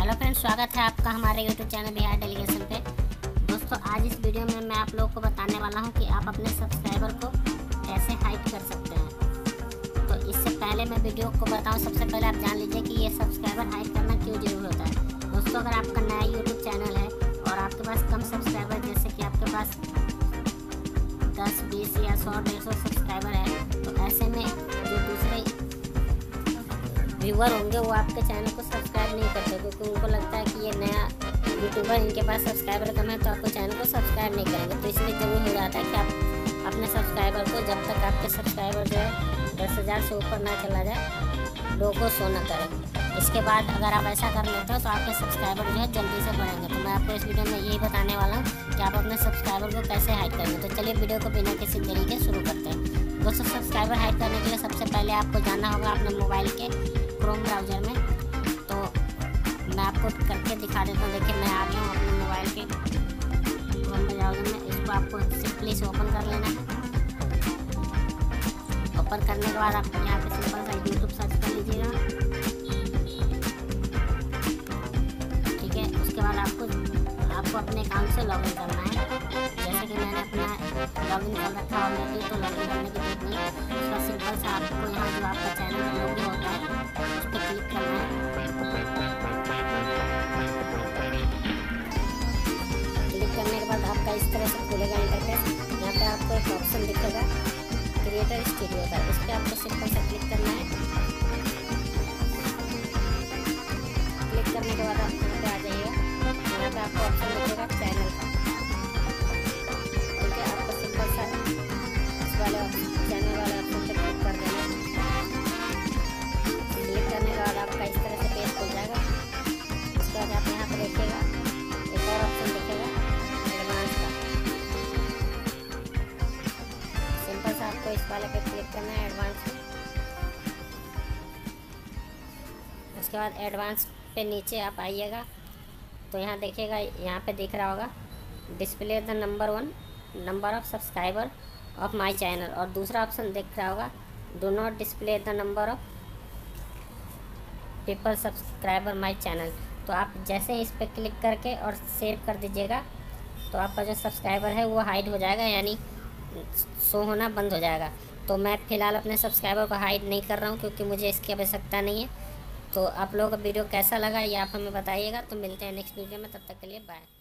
Hello friends, स्वागत है आपका हमारे यूट्यूब चैनल बिहार डेलीगेशन पे। दोस्तों, आज इस वीडियो में मैं आप लोगों को बताने वाला हूं कि आप अपने सब्सक्राइबर को कैसे हाइड कर सकते हैं। तो इससे पहले मैं वीडियो को बताऊं, सबसे पहले आप जान लीजिए कि ये सब्सक्राइबर हाइड करना क्यों जरूरी होता है। दोस्तों, अगर आपका नया यूट्यूब चैनल है और आपके पास कम सब्सक्राइबर, जैसे कि आपके पास 10, 20 या 100, 150 सब्सक्राइबर है, तो ऐसे में जो दूसरे व्यूअर होंगे वो आपके चैनल को सब्सक्राइब नहीं करते, क्योंकि उनको लगता है कि ये नया यूट्यूबर, इनके पास सब्सक्राइबर कम है तो आपको चैनल को सब्सक्राइब नहीं करेंगे। तो इसलिए ज़रूरी हो जाता है कि आप अपने सब्सक्राइबर को, जब तक आपके सब्सक्राइबर जो है 10,000 से ऊपर ना चला जाए, लोगों को शो न करें। इसके बाद अगर आप ऐसा कर लेते हो तो आपके सब्सक्राइबर जो है जल्दी से बढ़ेंगे। तो मैं आपको इस वीडियो में यही बताने वाला हूँ कि आप अपने सब्सक्राइबर को कैसे हाइड करेंगे। तो चलिए वीडियो को बिना किसी देरी के शुरू करते हैं। दोस्तों, सब्सक्राइबर हाइड करने के लिए सबसे पहले आपको जाना होगा अपने मोबाइल के क्रोम ब्राउज़र में। तो मैं आपको करके दिखा देता हूँ। देखिए, मैं आ गया हूँ अपने मोबाइल के क्रोम ब्राउज़र में। इसको आपको सिंपली से ओपन कर लेना है। ओपन करने के बाद आप यहाँ पे सिंपल सा यूट्यूब सर्च कर लीजिएगा। ठीक है, उसके बाद आपको अपने अकाउंट से लॉगिन करना है। जैसे कि मैंने अपना लॉगिन कर रखा है ऑलरेडी, तो लॉगिन करने की जरूरत नहीं है। उसका सिंपल सा आपको यहाँ जो आपका चैनल का लोगो होता है उस पर क्लिक करना है। क्लिक करने के बाद आपका इस तरह से खुलेगा इंटरफेस। यहाँ पे आपको एक ऑप्शन दिखेगा क्रिएटर स्टूडियो का, इस पर आपको सिंपल सा क्लिक करना है। क्लिक करने के बाद आप यहाँ पे आ जाइएगा। यहाँ पे आपको ऑप्शन दिखेगा चैनल का। ठीक है, आपको सिंपल सा इस वाले चैनल वाले ऑप्शन पे क्लिक कर देना है। क्लिक करने के बाद आपका इस तरह से पेज खुल जाएगा। उसके बाद आप यहाँ पर देखिएगा एक और ऑप्शन दिखेगा एडवांस का। सिंपल सा आपको इस वाले पे क्लिक करना है, एडवांस। उसके बाद एडवांस पे नीचे आप आइएगा तो यहाँ देखिएगा, यहाँ पे दिख रहा होगा display the number of subscriber of my channel, और दूसरा ऑप्शन दिख रहा होगा do not display the number of people subscriber my channel. तो आप जैसे ही इस पर क्लिक करके और सेव कर दीजिएगा तो आपका जो सब्सक्राइबर है वो हाइड हो जाएगा, यानी शो होना बंद हो जाएगा। तो मैं फ़िलहाल अपने सब्सक्राइबर को हाइड नहीं कर रहा हूँ, क्योंकि मुझे इसकी आवश्यकता नहीं है। तो आप लोगों का वीडियो कैसा लगा ये आप हमें बताइएगा। तो मिलते हैं नेक्स्ट वीडियो में, तब तक के लिए बाय।